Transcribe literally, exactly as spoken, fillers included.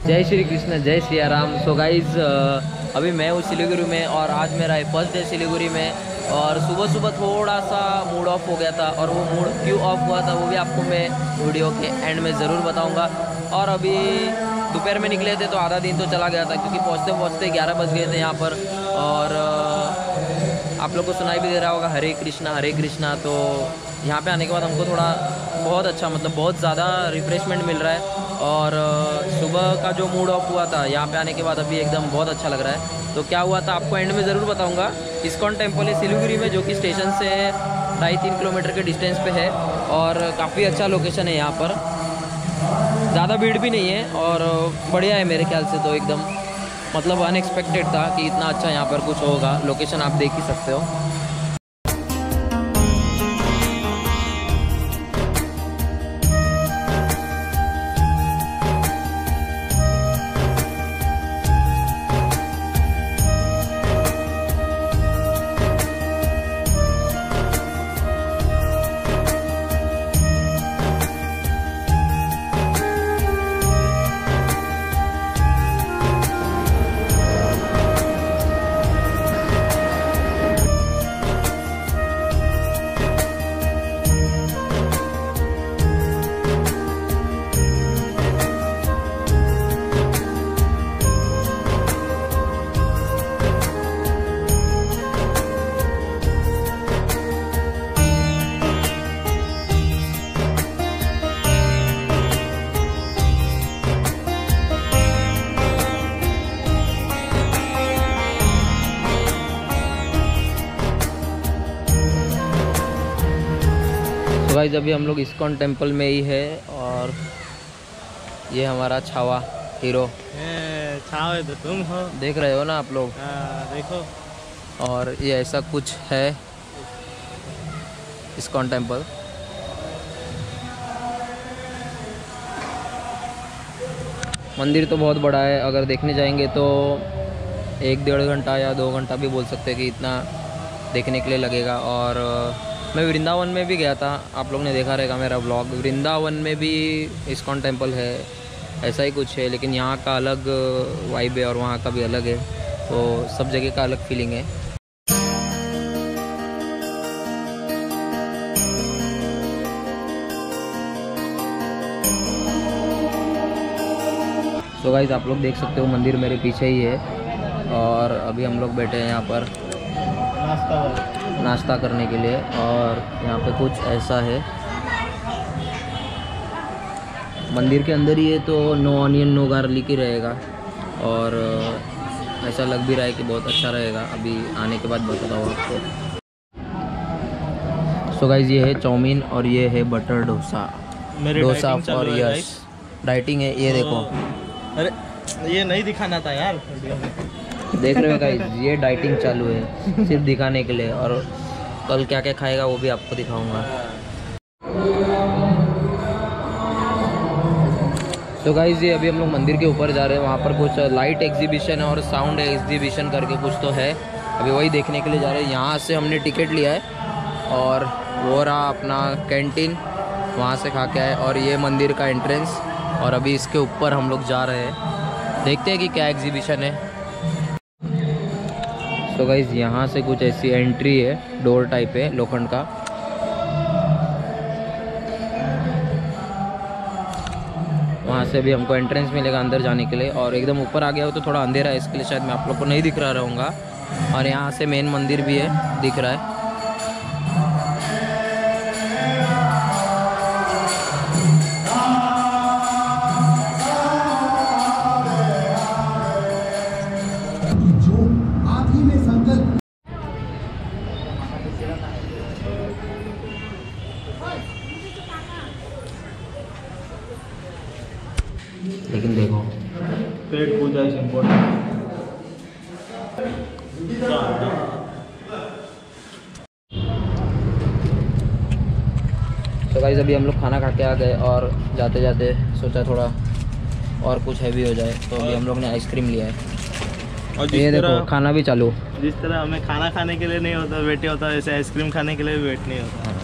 जय श्री कृष्ण, जय Shri Ram. So guys अभी मैं हूँ सिलीगुड़ी में और आज मेरा है फर्स्ट डे सिलीगुड़ी में। और सुबह सुबह थोड़ा सा मूड ऑफ हो गया था और वो मूड क्यों ऑफ हुआ था वो भी आपको मैं वीडियो के एंड में ज़रूर बताऊंगा। और अभी दोपहर में निकले थे तो आधा दिन तो चला गया था क्योंकि पहुँचते पहुँचते ग्यारह बज गए थे यहाँ पर। और आप लोग को सुनाई भी दे रहा होगा हरे कृष्णा हरे कृष्णा। तो यहाँ पे आने के बाद हमको थोड़ा बहुत अच्छा मतलब बहुत ज़्यादा रिफ़्रेशमेंट मिल रहा है। और सुबह का जो मूड ऑफ हुआ था यहाँ पे आने के बाद अभी एकदम बहुत अच्छा लग रहा है। तो क्या हुआ था आपको एंड में ज़रूर बताऊंगा। इस्कॉन टेम्पल है सिलीगुड़ी में जो कि स्टेशन से ढाई तीन किलोमीटर के डिस्टेंस पे है और काफ़ी अच्छा लोकेशन है यहाँ पर। ज़्यादा भीड़ भी नहीं है और बढ़िया है मेरे ख्याल से। तो एकदम मतलब अनएक्सपेक्टेड था कि इतना अच्छा यहाँ पर कुछ होगा। लोकेशन आप देख ही सकते हो। गाइस अभी हम लोग इस्कॉन टेम्पल में ही है और ये हमारा छावा हीरो छावा है तो तुम हो, देख रहे हो ना आप लोग। आ, देखो। और ये ऐसा कुछ है इस्कॉन टेम्पल। मंदिर तो बहुत बड़ा है, अगर देखने जाएंगे तो एक डेढ़ घंटा या दो घंटा भी बोल सकते हैं कि इतना देखने के लिए लगेगा। और मैं वृंदावन में भी गया था, आप लोग ने देखा रहेगा मेरा ब्लॉग। वृंदावन में भी इस्कॉन टेम्पल है, ऐसा ही कुछ है, लेकिन यहाँ का अलग वाइब है और वहाँ का भी अलग है। तो सब जगह का अलग फीलिंग है। तो गाइस आप लोग देख सकते हो मंदिर मेरे पीछे ही है और अभी हम लोग बैठे हैं यहाँ पर नाश्ता नाश्ता करने के लिए। और यहाँ पे कुछ ऐसा है, मंदिर के अंदर ही है तो नो ऑनियन नो गार्लिक ही रहेगा। और ऐसा लग भी रहा है कि बहुत अच्छा रहेगा, अभी आने के बाद बताता हूँ आपको। सो गाइस ये है चाउमीन और ये है बटर डोसा। डोसा और यस डाइटिंग है, ये देखो। अरे ये नहीं दिखाना था यार। देख रहे हो गाइस ये डाइटिंग चालू है सिर्फ दिखाने के लिए। और कल क्या क्या खाएगा वो भी आपको दिखाऊंगा। तो गाइस ये अभी हम लोग मंदिर के ऊपर जा रहे हैं, वहाँ पर कुछ लाइट एग्जीबिशन और साउंड एग्जीबिशन करके कुछ तो है, अभी वही देखने के लिए जा रहे हैं। यहाँ से हमने टिकट लिया है और वो रहा अपना कैंटीन, वहाँ से खा के आए। और ये मंदिर का एंट्रेंस और अभी इसके ऊपर हम लोग जा रहे हैं, देखते हैं कि क्या एग्जीबिशन है। तो गाइस यहाँ से कुछ ऐसी एंट्री है, डोर टाइप है लोखंड का। वहाँ से भी हमको एंट्रेंस मिलेगा अंदर जाने के लिए। और एकदम ऊपर आ गया हो तो थोड़ा अंधेरा है, इसके लिए शायद मैं आप लोग को नहीं दिख रहा रहूँगा। और यहाँ से मेन मंदिर भी है, दिख रहा है। लेकिन देखो पेट पूजा इज इम्पोर्टेंट। तो गाइस अभी हम लोग खाना खा के आ गए और जाते जाते सोचा थोड़ा और कुछ हैवी हो जाए, तो अभी हम लोग ने आइसक्रीम लिया है। और ये देखो खाना भी चालू। जिस तरह हमें खाना खाने के लिए नहीं होता वेट होता, वैसे आइसक्रीम खाने के लिए भी वेट नहीं होता।